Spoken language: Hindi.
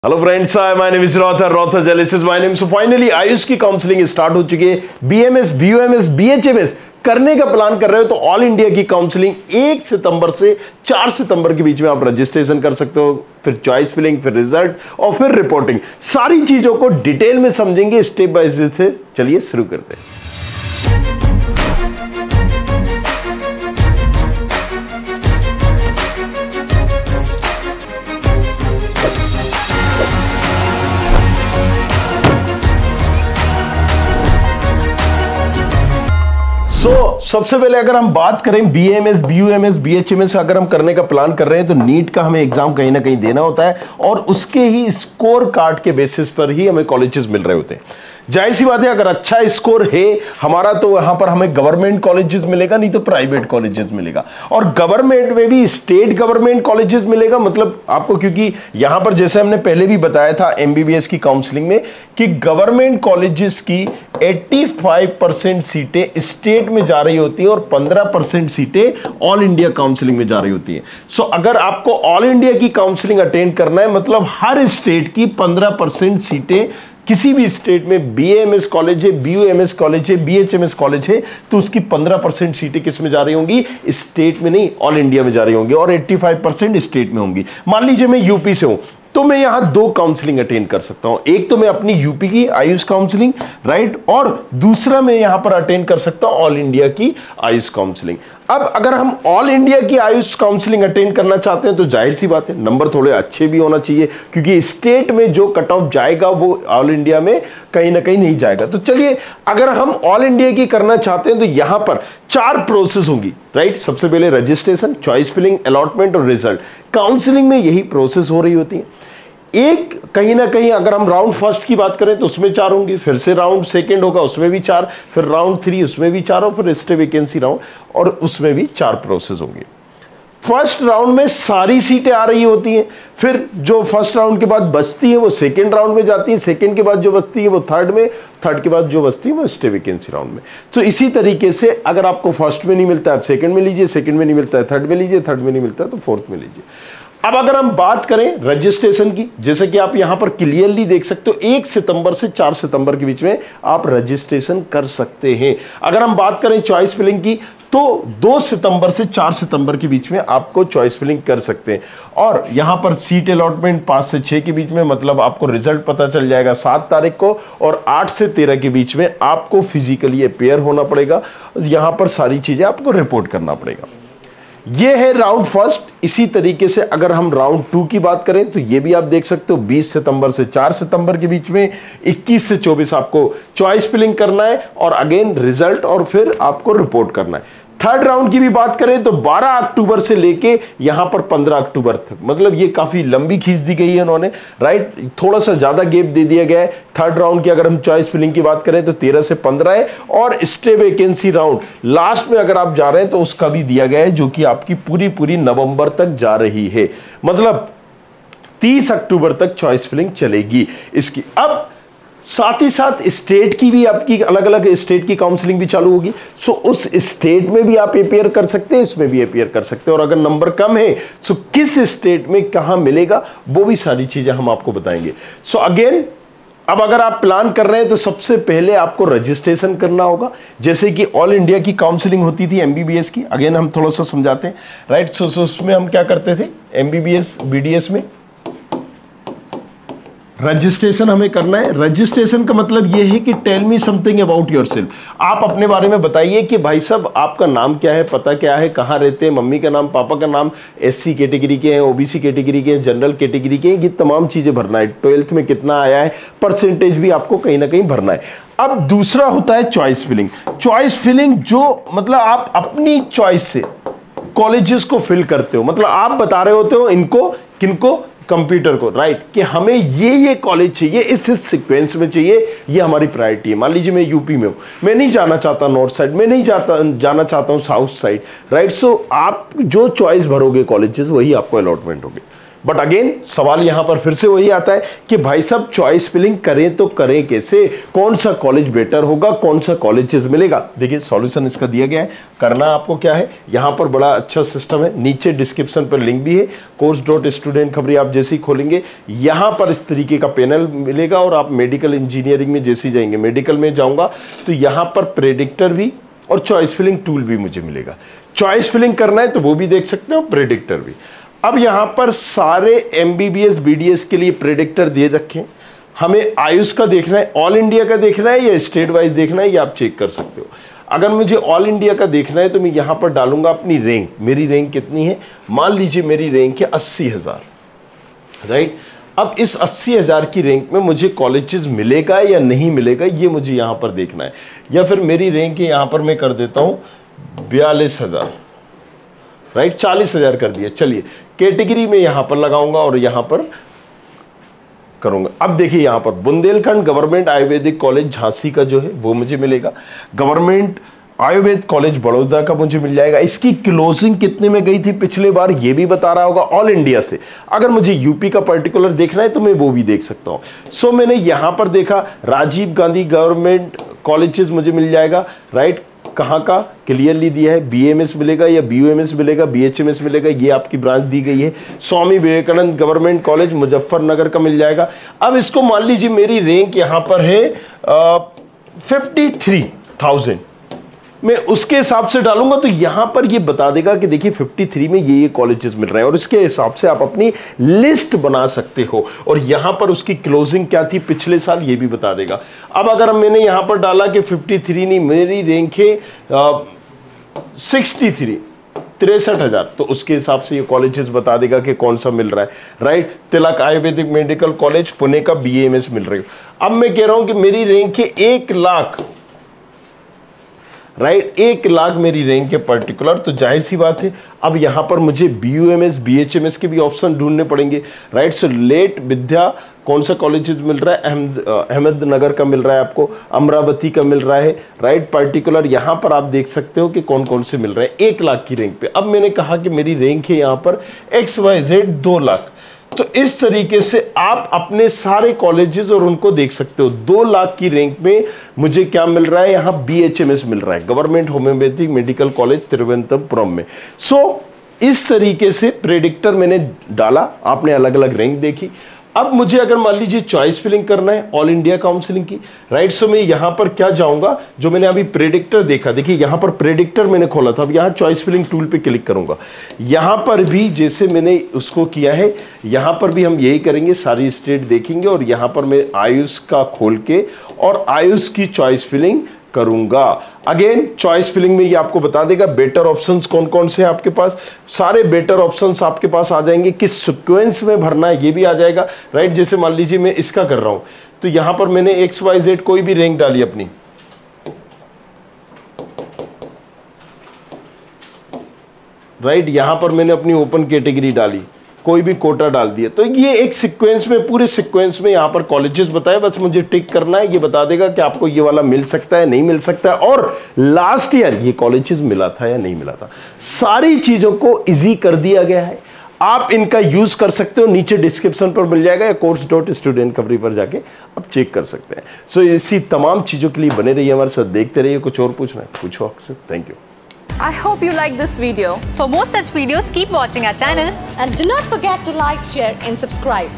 Hello friends, my name is रॉथर जलिसिस my name. So finally AYUSH की काउंसलिंग स्टार्ट हो चुकी है। बीएमएस, बीयूएमएस, बीएचएमएस करने का प्लान कर रहे हो तो ऑल इंडिया की काउंसलिंग 1 सितंबर से 4 सितंबर के बीच में आप रजिस्ट्रेशन कर सकते हो। फिर चॉइस फिलिंग, फिर रिजल्ट और फिर रिपोर्टिंग, सारी चीजों को डिटेल में समझेंगे स्टेप बाय स्टेप से। चलिए शुरू करते हैं। सबसे पहले अगर हम बात करें बीएमएस, बीयूएमएस, बीएचएमएस अगर हम करने का प्लान कर रहे हैं तो नीट का हमें एग्जाम कहीं ना कहीं देना होता है और उसके ही स्कोर कार्ड के बेसिस पर ही हमें कॉलेजेस मिल रहे होते हैं। जाहिर सी बात है, अगर अच्छा स्कोर है हमारा तो यहां पर हमें गवर्नमेंट कॉलेजेस मिलेगा, नहीं तो प्राइवेट कॉलेजेस मिलेगा। और गवर्नमेंट में भी स्टेट गवर्नमेंट कॉलेजेस मिलेगा, मतलब आपको, क्योंकि यहां पर जैसे हमने पहले भी बताया था एमबीबीएस की काउंसलिंग में कि गवर्नमेंट कॉलेजेस की 85% सीटें स्टेट में जा रही होती हैं और 15% सीटें ऑल इंडिया काउंसलिंग में जा रही होती हैं। सो अगर आपको ऑल इंडिया की काउंसलिंग अटेंड करना है, मतलब हर स्टेट की 15% सीटें, किसी भी स्टेट में बीएमएस कॉलेज है, बीयूएमएस कॉलेज है, बीएचएमएस कॉलेज है, तो उसकी 15% सीटें किस में जा रही होंगी? स्टेट में नहीं, ऑल इंडिया में जा रही होंगी और 85% स्टेट में होंगी। मान लीजिए मैं यूपी से हूं तो मैं यहां 2 काउंसलिंग अटेंड कर सकता हूं। एक तो मैं अपनी यूपी की आयुष काउंसलिंग, राइट, और दूसरा मैं यहां पर अटेंड कर सकता हूं ऑल इंडिया की आयुष काउंसलिंग। अब अगर हम ऑल इंडिया की आयुष काउंसलिंग अटेंड करना चाहते हैं तो जाहिर सी बात है नंबर थोड़े अच्छे भी होना चाहिए, क्योंकि स्टेट में जो कट ऑफ जाएगा वो ऑल इंडिया में कहीं ना कहीं नहीं जाएगा। तो चलिए, अगर हम ऑल इंडिया की करना चाहते हैं तो यहां पर 4 प्रोसेस होंगी, राइट। सबसे पहले रजिस्ट्रेशन, चॉइस फिलिंग, अलॉटमेंट और रिजल्ट। काउंसलिंग में यही प्रोसेस हो रही होती है। एक कहीं ना कहीं अगर हम राउंड फर्स्ट की बात करें तो उसमें 4 होंगी, फिर से राउंड सेकंड होगा उसमें भी 4, फिर राउंड 3 उसमें भी 4 और फिर स्टे वैकेंसी राउंड और उसमें भी 4 प्रोसेस होंगे। फर्स्ट राउंड में सारी सीटें आ रही होती हैं, फिर जो फर्स्ट राउंड के बाद बचती है वो सेकंड राउंड में जाती है, सेकंड के बाद जो बचती है वो थर्ड में, थर्ड के बाद जो बचती है वो स्टे वैकेंसी राउंड में। तो इसी तरीके से अगर आपको फर्स्ट में नहीं मिलता है आप सेकंड में लीजिए, सेकंड में नहीं मिलता है थर्ड में लीजिए, थर्ड में नहीं मिलता है तो फोर्थ में लीजिए। अब अगर हम बात करें रजिस्ट्रेशन की, जैसे कि आप यहां पर क्लियरली देख सकते हो 1 सितंबर से 4 सितंबर के बीच में आप रजिस्ट्रेशन कर सकते हैं। अगर हम बात करें चॉइस फिलिंग की तो 2 सितंबर से 4 सितंबर के बीच में आपको चॉइस फिलिंग कर सकते हैं। और यहां पर सीट अलॉटमेंट 5 से 6 के बीच में, मतलब आपको रिजल्ट पता चल जाएगा 7 तारीख को, और 8 से 13 के बीच में आपको फिजिकली अपेयर होना पड़ेगा। यहां पर सारी चीजें आपको रिपोर्ट करना पड़ेगा। ये है राउंड फर्स्ट। इसी तरीके से अगर हम राउंड 2 की बात करें तो ये भी आप देख सकते हो 20 सितंबर से 4 सितंबर के बीच में, 21 से 24 आपको चॉइस फिलिंग करना है और अगेन रिजल्ट और फिर आपको रिपोर्ट करना है। थर्ड राउंड की भी बात करें तो 12 अक्टूबर से लेके यहां पर 15 अक्टूबर तक, मतलब ये काफी लंबी खींच दी गई है उन्होंने, राइट, थोड़ा सा ज्यादा गैप दे दिया गया है। थर्ड राउंड की अगर हम चॉइस फिलिंग की बात करें तो 13 से 15 है और स्टे वैकेंसी राउंड लास्ट में अगर आप जा रहे हैं तो उसका भी दिया गया है, जो कि आपकी पूरी नवंबर तक जा रही है, मतलब 30 अक्टूबर तक चॉइस फिलिंग चलेगी इसकी। अब साथ ही साथ स्टेट की भी आपकी अलग अलग स्टेट की काउंसलिंग भी चालू होगी। सो उस स्टेट में भी आप अपेयर कर सकते हैं, इसमें भी अपेयर कर सकते हैं, और अगर नंबर कम है सो किस स्टेट में कहां मिलेगा वो भी सारी चीजें हम आपको बताएंगे। सो अगेन, अब अगर आप प्लान कर रहे हैं तो सबसे पहले आपको रजिस्ट्रेशन करना होगा, जैसे कि ऑल इंडिया की काउंसलिंग होती थी एमबीबीएस की। अगेन हम थोड़ा सा समझाते हैं, राइट। सो उसमें हम क्या करते थे, एमबीबीएस बीडीएस में रजिस्ट्रेशन हमें करना है। रजिस्ट्रेशन का मतलब यह है कि tell me something about yourself, आप अपने बारे में बताइए कि भाई साहब आपका नाम क्या है, पता क्या है, कहाँ रहते हैं, मम्मी का नाम, पापा का नाम, एससी कैटेगरी के हैं, ओबीसी कैटेगरी के हैं, जनरल कैटेगरी के हैं, ये तमाम चीजें भरना है। 12th में कितना आया है, परसेंटेज भी आपको कहीं ना कहीं भरना है। अब दूसरा होता है चॉइस फिलिंग। चॉइस फिलिंग जो मतलब आप अपनी चॉइस से कॉलेजेस को फिल करते हो, मतलब आप बता रहे होते हो इनको, किनको, कंप्यूटर को, राइट, कि हमें ये कॉलेज चाहिए, इस सीक्वेंस में चाहिए, ये हमारी प्रायोरिटी है। मान लीजिए मैं यूपी में हूं, मैं नहीं जाना चाहता नॉर्थ साइड, मैं नहीं जाना चाहता हूं साउथ साइड, राइट। सो आप जो चॉइस भरोगे कॉलेजेस वही आपको अलॉटमेंट होगी। बट अगेन सवाल यहां पर फिर से वही आता है कि भाई साहब चॉइस फिलिंग करें तो करें कैसे, कौन सा कॉलेज बेटर होगा, कौन सा कॉलेजेस मिलेगा। देखिए सॉल्यूशन इसका दिया गया है। करना आपको क्या है, यहां पर बड़ा अच्छा सिस्टम है, नीचे डिस्क्रिप्शन पर लिंक भी है, course.studentkhabri आप जैसे ही खोलेंगे यहां पर इस तरीके का पैनल मिलेगा और आप मेडिकल इंजीनियरिंग में जैसे जाएंगे, मेडिकल में जाऊंगा तो यहां पर प्रेडिक्टर भी और चॉइस फिलिंग टूल भी मुझे मिलेगा। चॉइस फिलिंग करना है तो वो भी देख सकते हो, प्रेडिक्टर भी। अब यहां पर सारे एमबीबीएस बीडीएस के लिए प्रेडिक्टर दे रखे। हमें आयुष का देखना है, ऑल इंडिया का देखना है या स्टेट वाइज देखना है, ये आप चेक कर सकते हो। अगर मुझे ऑल इंडिया का देखना है तो मैं यहां पर डालूंगा अपनी रैंक। मेरी रैंक कितनी है, मान लीजिए मेरी रैंक है 80,000, राइट। अब इस 80,000 की रैंक में मुझे कॉलेजेस मिलेगा या नहीं मिलेगा, ये मुझे यहां पर देखना है। या फिर मेरी रैंक है, यहां पर मैं कर देता हूं 42,000, राइट, 40,000 कर दिया। चलिए कैटेगरी में यहां पर लगाऊंगा और यहां पर करूंगा। अब देखिए यहां पर बुंदेलखंड गवर्नमेंट आयुर्वेदिक कॉलेज झांसी का जो है वो मुझे मिलेगा, गवर्नमेंट आयुर्वेद कॉलेज बड़ौदा का मुझे मिल जाएगा। इसकी क्लोजिंग कितने में गई थी पिछले बार ये भी बता रहा होगा ऑल इंडिया से। अगर मुझे यूपी का पर्टिकुलर देखना है तो मैं वो भी देख सकता हूं। सो मैंने यहां पर देखा राजीव गांधी गवर्नमेंट कॉलेजेस मुझे मिल जाएगा, राइट। कहां का क्लियरली दिया है, बीएमएस मिलेगा या बीयूएमएस मिलेगा, बीएचएमएस मिलेगा, ये आपकी ब्रांच दी गई है। स्वामी विवेकानंद गवर्नमेंट कॉलेज मुजफ्फरनगर का मिल जाएगा। अब इसको मान लीजिए मेरी रैंक यहां पर है 53,000, मैं उसके हिसाब से डालूंगा तो यहां पर ये बता देगा कि देखिए 53 में ये कॉलेजेस मिल रहे हैं और इसके हिसाब से आप अपनी लिस्ट बना सकते हो। और यहां पर उसकी क्लोजिंग क्या थी पिछले साल ये भी बता देगा। अब अगर मैंने यहां पर डाला कि 53 नहीं, मेरी रैंक है 63,000, तो उसके हिसाब से ये कॉलेजेस बता देगा कि कौन सा मिल रहा है, right. Tilak Ayurvedic medical college Pune का बीएमएस मिल रही है। अब मैं कह रहा हूं कि मेरी रैंक है 1 लाख, राइट, 1 लाख मेरी रैंक है पर्टिकुलर, तो जाहिर सी बात है अब यहां पर मुझे बीयूएमएस बीएचएमएस के भी ऑप्शन ढूंढने पड़ेंगे, राइट। सो लेट विद्या कौन सा कॉलेजेस मिल रहा है, अहमदनगर का मिल रहा है आपको, अमरावती का मिल रहा है, राइट। पर्टिकुलर यहां पर आप देख सकते हो कि कौन कौन से मिल रहे हैं 1 लाख की रैंक पे। अब मैंने कहा कि मेरी रैंक है यहां पर XYZ 2 लाख, तो इस तरीके से आप अपने सारे कॉलेजेस और उनको देख सकते हो। 2 लाख की रैंक में मुझे क्या मिल रहा है, यहां बीएचएमएस मिल रहा है, government homoeopathic medical college Thiruvananthapuram में। सो इस तरीके से प्रेडिक्टर मैंने डाला, आपने अलग अलग रैंक देखी। अब मुझे अगर मान लीजिए चॉइस फिलिंग करना है ऑल इंडिया काउंसिलिंग की, राइट। सो मैं यहां पर क्या जाऊंगा, जो मैंने अभी प्रेडिक्टर देखा, देखिए यहां पर प्रेडिक्टर मैंने खोला था, अब यहां चॉइस फिलिंग टूल पे क्लिक करूंगा। यहां पर भी जैसे मैंने उसको किया है, यहां पर भी हम यही करेंगे, सारी स्टेट देखेंगे और यहां पर मैं आयुष का खोल के और आयुष की चॉइस फिलिंग करूंगा। अगेन चॉइस फिलिंग में ये आपको बता देगा बेटर ऑप्शंस कौन कौन से हैं आपके पास, सारे बेटर ऑप्शंस आपके पास आ जाएंगे, किस सीक्वेंस में भरना है ये भी आ जाएगा, राइट। जैसे मान लीजिए मैं इसका कर रहा हूं तो यहां पर मैंने XYZ कोई भी रैंक डाली अपनी, राइट। यहां पर मैंने अपनी ओपन कैटेगरी डाली, कोई भी कोटा डाल दिया, तो ये एक सीक्वेंस में, पूरे सीक्वेंस में यहां पर कॉलेजेस बताए, बस मुझे टिक करना है, ये बता देगा कि आपको ये वाला मिल सकता है नहीं मिल सकता है, और लास्ट ईयर ये कॉलेजेस मिला था या नहीं मिला था। सारी चीजों को इजी कर दिया गया है, आप इनका यूज कर सकते हो, नीचे डिस्क्रिप्शन पर मिल जाएगा या course.studentkhabri पर जाके आप चेक कर सकते हैं। सो इसी तमाम चीजों के लिए बने रहिए हमारे साथ, देखते रहिए। कुछ और पूछना है पूछो अक्सर। Thank you. I hope you like this video. For more such videos, keep watching our channel. And do not forget to like, share and subscribe.